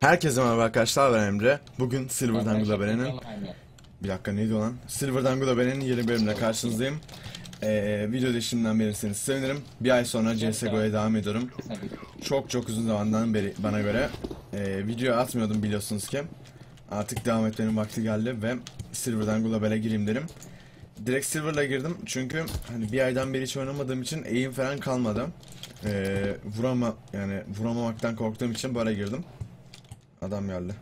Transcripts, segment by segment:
Herkese merhaba arkadaşlar, ben Emre. Bugün Silver'dan Globalen'in bir dakika neydi o lan? Silver'dan Globalen'in yeni bölümüne karşınızdayım. Video şimdiden beğenirseniz sevinirim. Bir ay sonra CSGO'ya devam ediyorum. Çok uzun zamandan beri bana göre video atmıyordum biliyorsunuz ki. Artık devam etmenin vakti geldi ve Silver'dan Global'e gireyim dedim. Direkt Silver'la girdim çünkü hani bir aydan beri hiç oynamadığım için aim falan kalmadı. Vuramamaktan korktuğum için böyle girdim. Adam geldi.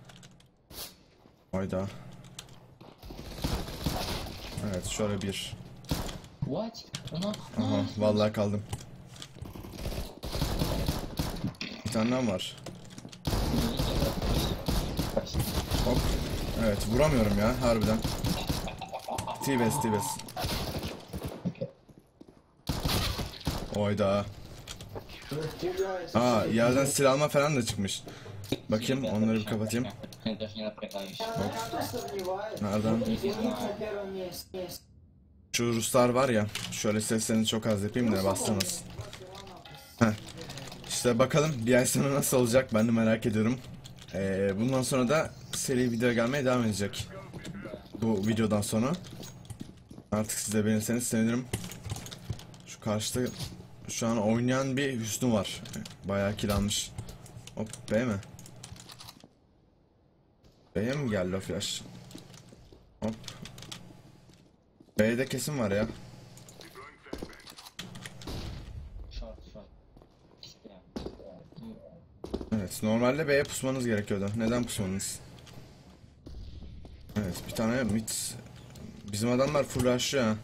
Hayda. Evet şöyle bir. What? Aha vallahi kaldım. Bir tane daha var. Hop. Evet vuramıyorum ya harbiden. T-Best. Hayda. Aa yerden silah alma falan da çıkmış. Bakayım onları bir kapatayım. Hop. Nereden? Şu Ruslar var ya. Şöyle seslerini çok az yapayım da bassanız. Heh. İşte bakalım bir ay sonra nasıl olacak ben de merak ediyorum. Bundan sonra da seri video gelmeye devam edecek. Bu videodan sonra. Artık siz de beğenirseniz sevinirim. Şu karşıda şu an oynayan bir Hüsnü var. Bayağı kill almış. Hop B mi? B'ye mi geldi o flash? Hop. B'de kesin var ya. Evet normalde B'ye pusmanız gerekiyordu. Neden pusmanız? Evet bir tane mid. Bizim adamlar full rush'lı ha.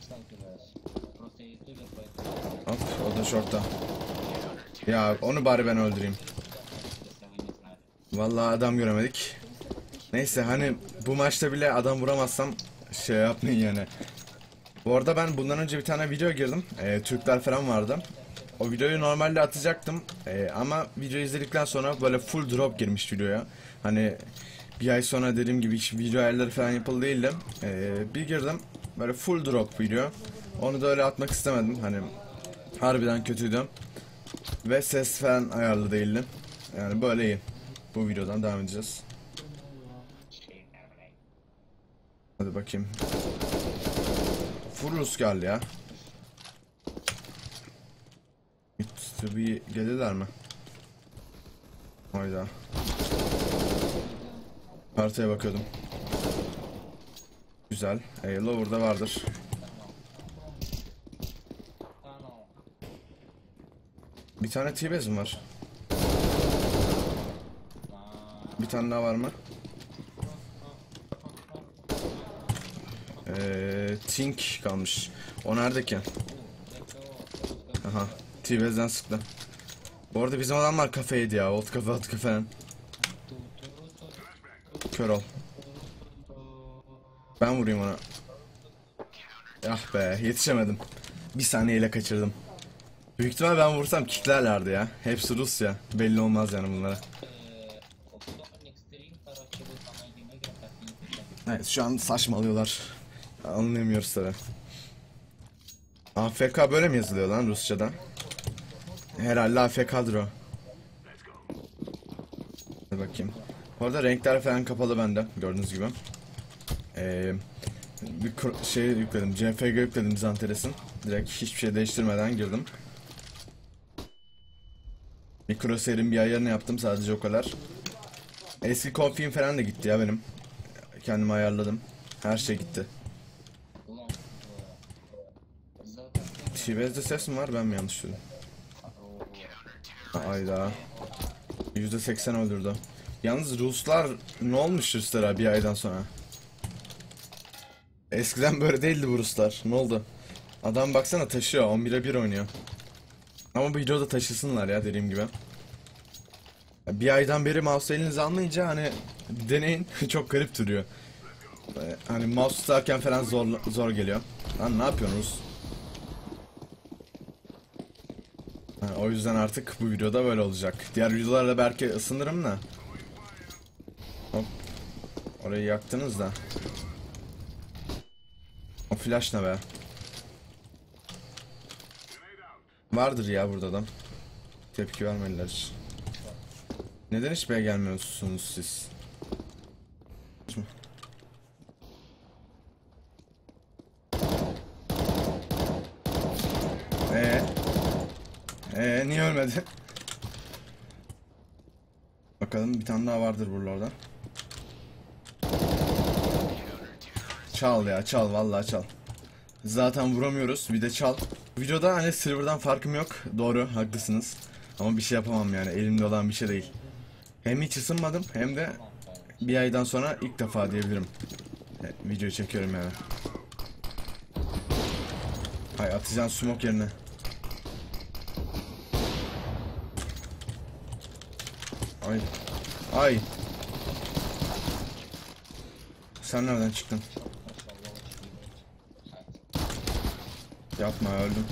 Hop o da short'ta. Ya onu bari ben öldüreyim. Vallahi adam göremedik. Neyse hani bu maçta bile adam vuramazsam şey yapmayın yani. Bu arada ben bundan önce bir tane video girdim. Türkler falan vardı. O videoyu normalde atacaktım. Ama videoyu izledikten sonra böyle full drop girmiş videoya. Hani bir ay sonra dediğim gibi hiç video ayarları falan yapıldı değildi. Bir girdim böyle full drop video. Onu da öyle atmak istemedim. Hani harbiden kötüydü. Ve ses falan ayarlı değildi. Yani böyle iyi. Bu videodan devam edeceğiz. Hadi bakayım. Full Rus geldi ya. Bir gelirler mi? Hayda. Haritaya bakıyordum. Güzel. Lower'da vardır. Bir tane T-Base mi var? Bir tane daha var mı? Tink kalmış. O nerede ki? Aha. T-Base'den sıktı. Bu arada bizim adamlar kafeydi ya. Old kafe falan. Kör ol. Ben vurayım ona. Ah be yetişemedim. Bir saniyeyle kaçırdım. Büyük ihtimal ben vursam kicklerlerdi ya. Hepsi Rus ya. Belli olmaz yani bunlara. Evet şu an saçmalıyorlar. Anlayamıyoruz tabi. AFK böyle mi yazılıyor lan Rusçadan? Herhalde AFK'dır o. Hadi bakayım. Bu arada renkler falan kapalı bende gördüğünüz gibi. Bir şey yükledim. CFG yükledim Zanteres'in. Direkt hiçbir şey değiştirmeden girdim. Mikroser'in bir ayarını yaptım sadece o kadar. Eski konfigüm falan da gitti ya benim. Kendimi ayarladım. Her şey gitti. T-Base'de ses mi var ben mi yanlış duydum? Ayda. %80 öldürdü. Yalnız Ruslar ne olmuş Ruslara bir aydan sonra? Eskiden böyle değildi bu Ruslar. Ne oldu? Adam baksana taşıyor. 11'e 1 oynuyor. Ama bu videoda taşısınlar ya dediğim gibi. Bir aydan beri mouse elinize almayınca hani deneyin çok garip duruyor. Hani mouse tutarken falan zor geliyor. Lan ne yapıyorsunuz? O yüzden artık bu videoda böyle olacak. Diğer videolarda belki ısınırım da. Hop. Orayı yaktınız da. O flash ne be? Vardır ya burada da. Tepki vermeliler. Neden hiç B'ye gelmiyorsunuz siz? Niye ölmedi? Bakalım bir tane daha vardır buralarda. Çal ya, çal vallahi çal. Zaten vuramıyoruz, bir de çal. Videoda hani Silver'dan farkım yok. Doğru, haklısınız. Ama bir şey yapamam yani, elimde olan bir şey değil. Hem hiç ısınmadım hem de bir aydan sonra ilk defa diyebilirim. Video çekiyorum yani. Hay, atacağım smoke yerine. Ay. Ay. Sen nereden çıktın? Yapma, öldüm.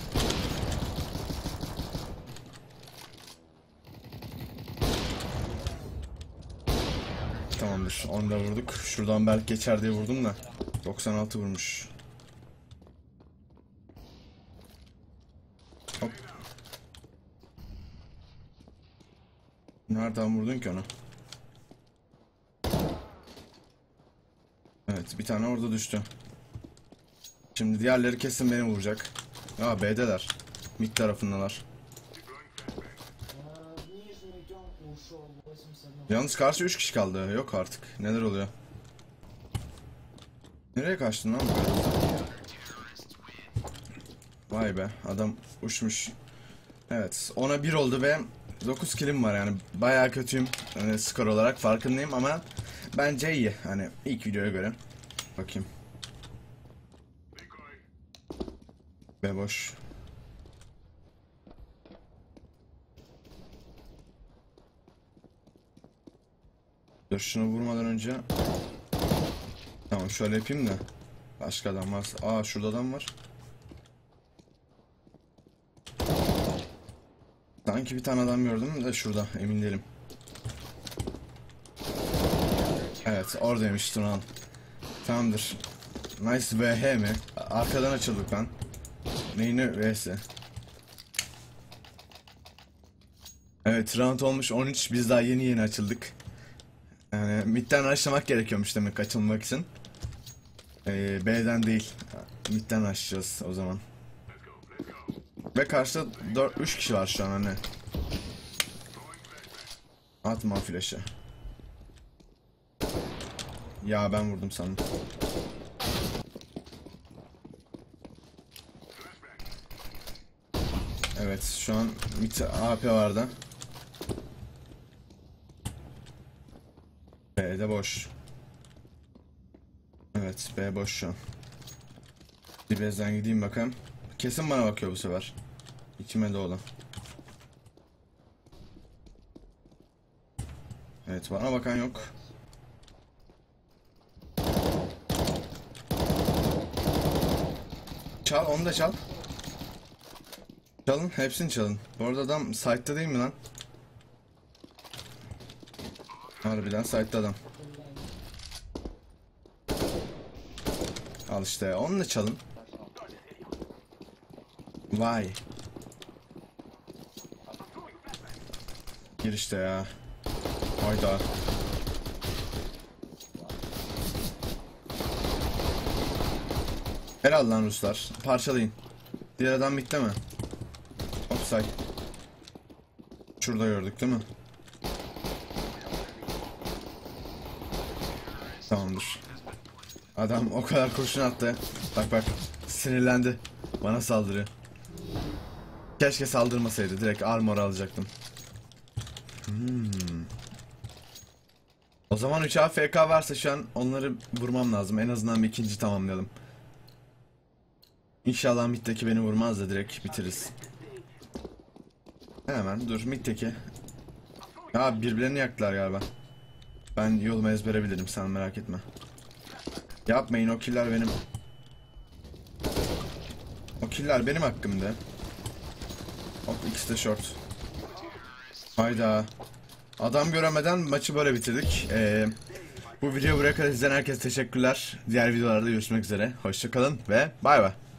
Tamamdır. Onu da vurduk. Şuradan belki geçer diye vurdum da 96 vurmuş. Hop. Nereden vurdun ki onu? Evet, bir tane orada düştü. Şimdi diğerleri kesin beni vuracak. Aa, B'deler. Mid tarafındalar. Yalnız karşı 3 kişi kaldı. Yok artık. Neler oluyor? Nereye kaçtın lan? Vay be, adam uçmuş. Evet, ona 1 oldu ve 9 killim var yani. Bayağı kötüyüm yani skor olarak, farkındayım ama bence iyi. Hani ilk videoya göre. Bakayım. Be boş. Dur, şunu vurmadan önce. Tamam, şöyle yapayım da. Başka adam var. Aa, şurada adam var. Sanki bir tane adam gördüm de şurada, emin değilim. Evet, oradaymış Turan. Tamamdır. Nice VH mi? Arkadan açıldık lan. Neyine vs? Evet, round olmuş 13, biz daha yeni açıldık. Yani midden başlamak gerekiyormuş demek açılmak için. B'den değil. Midden açacağız o zaman. Ve karşıda 3 kişi var şu an hani. Atma flash'ı. Ya ben vurdum sandım. Evet, şu an mid AP vardı. B'de boş. Evet, B boş şu an. Bir bezden gideyim bakalım. Kesin bana bakıyor bu sefer. İçime doğdu. Evet, bana bakan yok. Çal, onu da çal. Çalın, hepsini çalın. Bu arada adam site'da değil mi lan? Harbiden site'da adam. Al işte, onu da çalın. Vay. Gir işte ya. Hayda. Helal lan Ruslar. Parçalayın. Diğer adam bitti mi? Offside. Şurada gördük değil mi? Tamamdır. Adam o kadar kurşun attı. Bak bak. Sinirlendi. Bana saldırıyor. Keşke saldırmasaydı. Direkt armor alacaktım. O zaman 3 AFK varsa şu an onları vurmam lazım. En azından bir ikinci tamamlayalım. İnşallah middeki beni vurmaz da direkt bitiririz. Hemen dur, middeki. Ya birbirlerini yaktılar galiba. Ben yolumu ezbere bilirim, sen merak etme. Yapmayın, o killer benim. O killer benim hakkımda. Hop, ikisi de short. Hayda. Adam göremeden maçı böyle bitirdik. Bu videoyu buraya kadar izleyen herkese teşekkürler. Diğer videolarda görüşmek üzere. Hoşça kalın ve bay bay.